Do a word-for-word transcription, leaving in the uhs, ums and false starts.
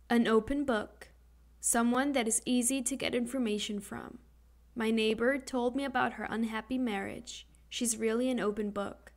An open book. Someone that is easy to get information from. My neighbor told me about her unhappy marriage. She's really an open book.